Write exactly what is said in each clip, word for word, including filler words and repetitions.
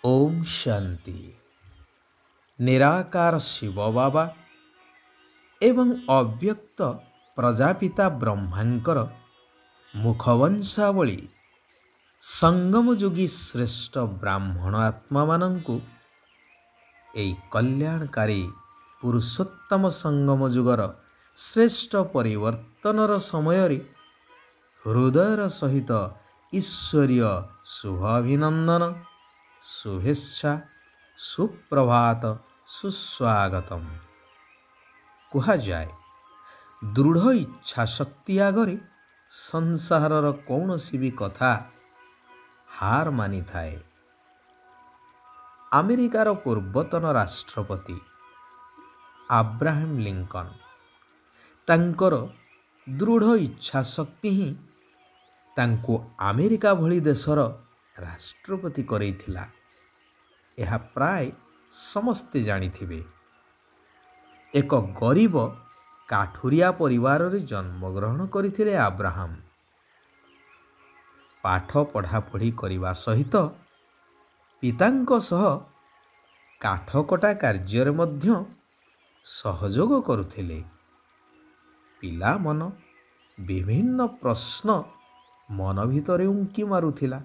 ओम शांति। निराकार शिव बाबा एवं अव्यक्त प्रजापिता ब्रह्मांकर मुखवंशावली संगम जोगी श्रेष्ठ ब्राह्मण आत्मा मानंकु एई कल्याणकारी पुरुषोत्तम संगम जुगर श्रेष्ठ परिवर्तनर समय हृदयर सहित ईश्वरीय शुभाभिनंदन शुभेच्छा सुप्रभात सुस्वागतम। कुहा जाए दृढ़ इच्छा शक्ति आगरे संसारर कौनसी भी कथा हार मानी थाए। अमेरिकार पूर्वतन राष्ट्रपति अब्राहम लिंकन तांकर दृढ़ इच्छा शक्ति ही तांको अमेरिका भली देशर राष्ट्रपति करैथिला। यह प्राय समस्ते जानिथिबे। एक गरीब काठुरिया परिवार रे जन्मग्रहण करथिले अब्राहम। पाठ पढ़ापढ़ी करने सहित पितांक सह काठकटा कार्य मध्य सहयोग करुथिले। पिला मन विभिन्न प्रश्न मन भितरे उंकी मारुथिला।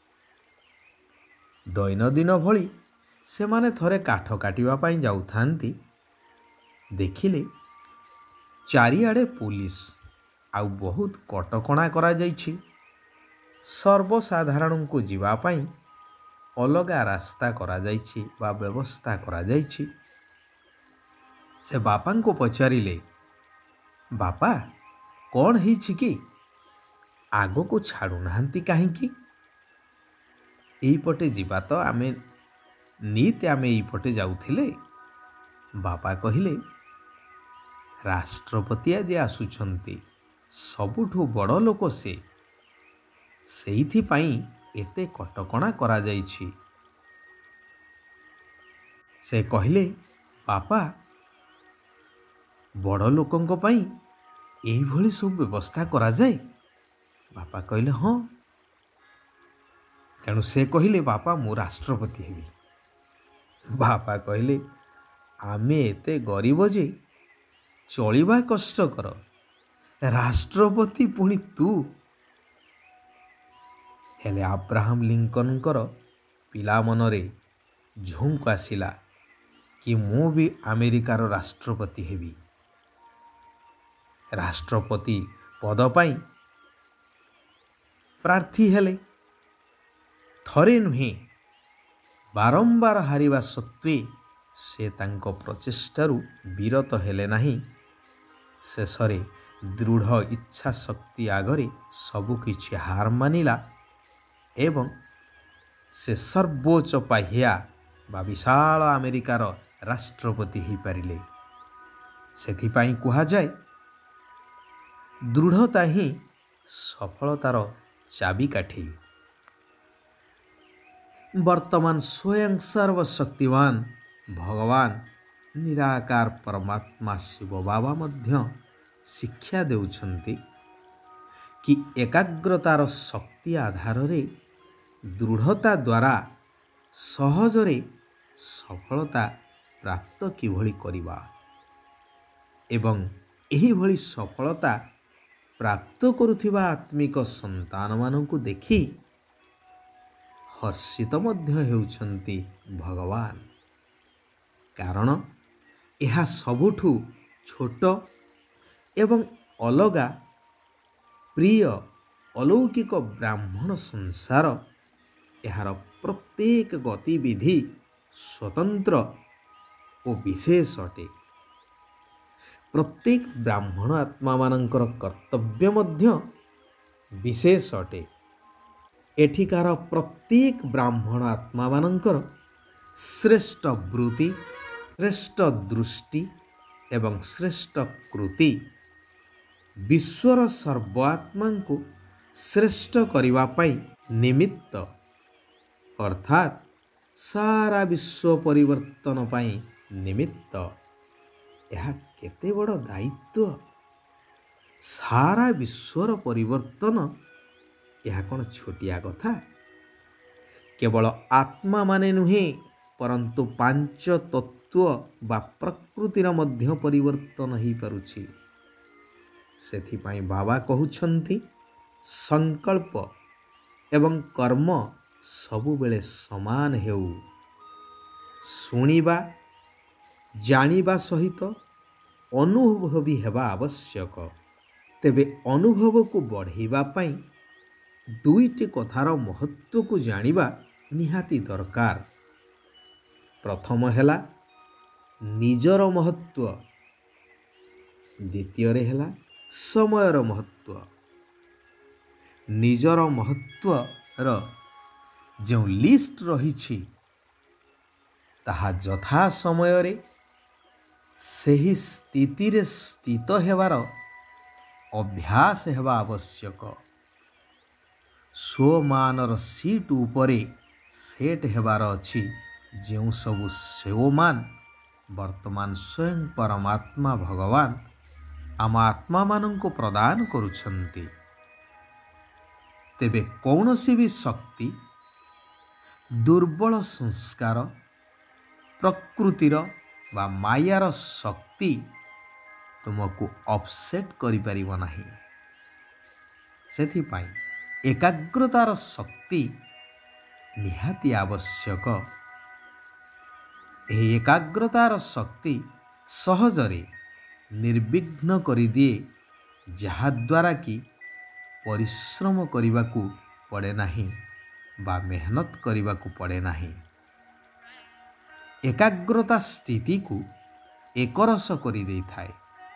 दैनंदिन भली से माने थरे काठ काटिबा पई जाउथांती। देखिले चारिआडे पुलिस आउ बहुत कटकणा करा जाइछि। सर्वसाधारण को जीवा पई अलगा रास्ता करा जाइछि बा व्यवस्था करा जाइछि। से बापा को पचारिले, बापा कौन हिछि कि आगो को छाड़ू नाहंती काहेकि? एईपटे जीवा तो आमे नीते आमे एईपटे जाउथिले। बापा कहिले, राष्ट्रपति आज आसुछंती, सबुठु बड़ लोक से, सेइथि पई एते कटकणा करा जाइछि। से कहिले, बापा बड़ लोकंको पई एई भली सब व्यवस्था करा जाए? बापा कहिले हाँ। तेणु से कहिले, बापा मु राष्ट्रपति हेबी। बापा कहिले, आमे एते गरीब जे चलिबा कष्टकर, राष्ट्रपति पुणी तू? हेले अब्राहम लिंकन कर पिला मनरे झुंक आसिला कि मु भी अमेरिकार राष्ट्रपति हेबी। राष्ट्रपति पद पाई प्रार्थी हेले। थरे नुहे बारंबार हारिबा सत्वे से तांको प्रचेष्टारु विरत हेले नाही। शेषरे दृढ़ इच्छा शक्ति आगरे सबु किछि हार मानिला एवं से सर्वोच्च पाह्या बा विशाल अमेरिकार राष्ट्रपति ही पारिले। सेथिपाई कुहा जाए दृढ़ता ही सफलतार चाबिकाठी। वर्तमान स्वयं सर्वशक्तिवान भगवान निराकार परमात्मा शिव बाबा मध्य शिक्षा देउछंती कि एकाग्रतार शक्ति आधार रे दृढ़ता द्वारा सहजरे सफलता प्राप्त किभली करिबा एवं एही भली सफलता प्राप्त करुथिबा आत्मिक संतान मानंकु देखि हर्षित मध्य हेउछंती भगवान। कारण यह सबुठु छोट एवं अलगा प्रिय अलौकिक ब्राह्मण संसार यार प्रत्येक गतिविधि स्वतंत्र और विशेष अटे। प्रत्येक ब्राह्मण आत्मा मानंकर कर्तव्य मध्य विशेष अटे। एठिकार प्रत्येक ब्राह्मण आत्मा मानंकर श्रेष्ठ वृत्ति, श्रेष्ठ दृष्टि एवं श्रेष्ठ कृति विश्वर सर्वात्मा को श्रेष्ठ करिवा पाई निमित्त अर्थात सारा विश्व परिवर्तन पाई निमित्त। यह केते बड़ दायित्व। सारा विश्वर परिवर्तन यह कौन छोटिया कथा? केवल आत्मा माने नुहे परंतु पांच तत्व बा प्रकृतिर मध्य परिवर्तन हो पारुछि। सेथिपाई बाबा कहउछंती संकल्प एवं कर्म सबुबेले समान हेउ। शुणिबा जानिबा सहित अनुभव भी हेबा आवश्यक। तेबे अनुभव को बढ़ाइबा पाई दुईटी कथार महत्व को जानिबा निहाती दरकार। प्रथम हेला निजर महत्व, द्वितीय रे हेला समयर महत्व। निजर महत्व र जो लिस्ट रही ताहा जथा समय रे सही स्थिति रे स्थित हेबार अभ्यास हेबा आवश्यक। सो मानर सीट उपरे सेट हेबार अछि जो सबु सो मान वर्तमान स्वयं परमात्मा भगवान आम आत्मा मानन को प्रदान करुछंती। तेबे कौनसी भी शक्ति दुर्बल संस्कार प्रकृतिर बा मायार शक्ति तुमको अपसेट करि परिबो नाही। सेथिपाई एकाग्रतार शक्ति निहाती आवश्यक। एही एकाग्रतार शक्ति सहजरे निर्विघ्न करि दिए, जहा द्वारा कि परिश्रम करिबाकू पड़े नाही बा मेहनत करिबाकू पड़े नाही। एकाग्रता स्थिति को एकरस करि देई थाए।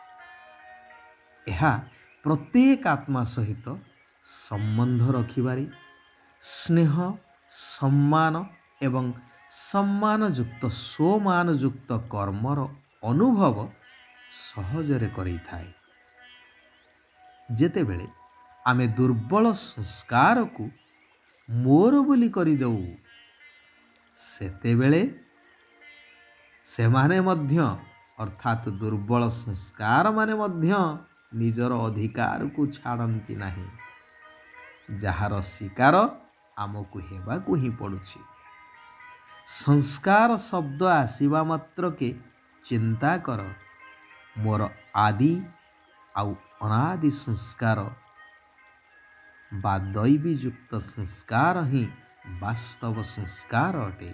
एहा प्रत्येक आत्मा सहित संबंध रखिबारे स्नेह सम्मान एवं सम्मान युक्त सोमान युक्त कर्मर अनुभव सहजरे करि थाए। जेते बेले आमे दुर्बल संस्कार को मोर बोली करि देउ, सेते बेले सेमाने मध्य अर्थात दुर्बल संस्कार माने मध्य निजर अधिकार को छाड़ती नाही। जहार शिकार आमको हेबाकू ही पड़ुछि। संस्कार शब्द आसीबा मात्र के चिंता कर मोर आदि आउ अनादि संस्कार बा दैवी युक्त संस्कार ही वास्तव संस्कार अटे।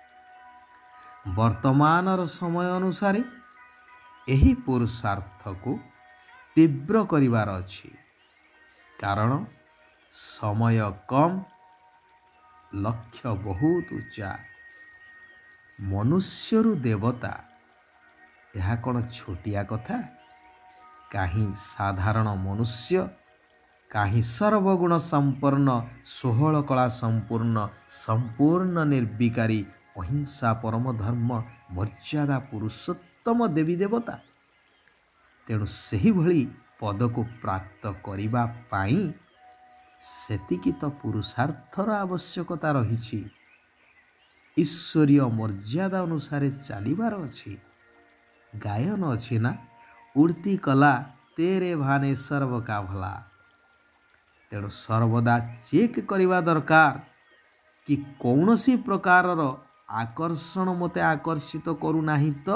वर्तमानर समय अनुसार एही पुरुषार्थ को तीव्र करिवार अछि। कारण समय कम लक्ष्य बहुत उच्चा। मनुष्यरु देवता यह कौन छोटिया कथा? काहीं साधारण मनुष्य, काहीं सर्वगुण संपन्न सोहल कला संपूर्ण संपूर्ण निर्विकारी अहिंसा परम धर्म मर्यादा पुरुषोत्तम देवी देवता। तेणु सही भली पद को प्राप्त करिबा पाई सेतिकी तो पुरुषार्थर आवश्यकता रही। ईश्वरीय मर्यादा अनुसार चलिबार अछि। गायन अछि ना, उड़ती कला तेरे भाने सर्व का भला। तेणु सर्वदा चेक करिबा दरकार कि कौनसी प्रकारर आकर्षण मते आकर्षित करू नाही तो।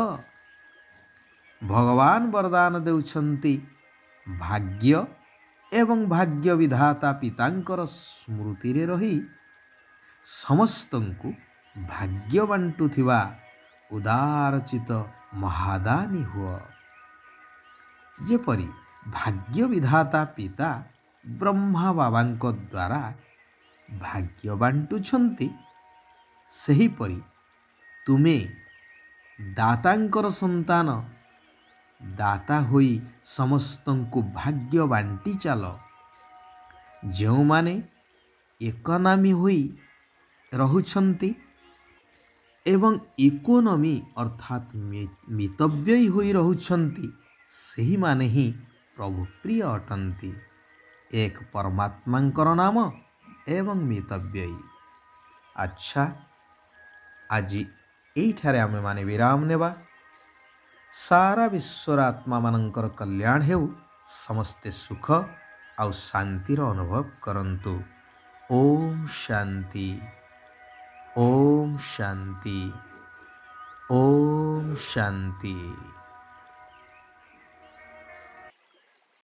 भगवान वरदान देउछंती भाग्य एवं भाग्य विधाता पितांकर स्मृति रे रही समस्तंकु भाग्य बांटुथिबा उदारचित महादानी हुआ। जेपरी भाग्य विधाता पिता ब्रह्मा बाबांको द्वारा भाग्य बांटुछंती, सही परी तुमे दातांकर संतान दाता होई समस्तंकु भाग्य बांटी चाल। जो माने एकनामी होई रहुछंती एवं इकोनॉमी अर्थात मितव्ययी होई रहुछंती, सही माने ही प्रभु प्रिय अटंती। एक परमात्मांकर नाम एवं मितव्ययी। अच्छा, आज एठारे आमे माने विराम नेबा। सारा विश्वर आत्मा मानंकर कल्याण हेउ, समस्ते सुख आउ शांतिर अनुभव करंतु। ओम शांति। ओम शांति। ओम शांति।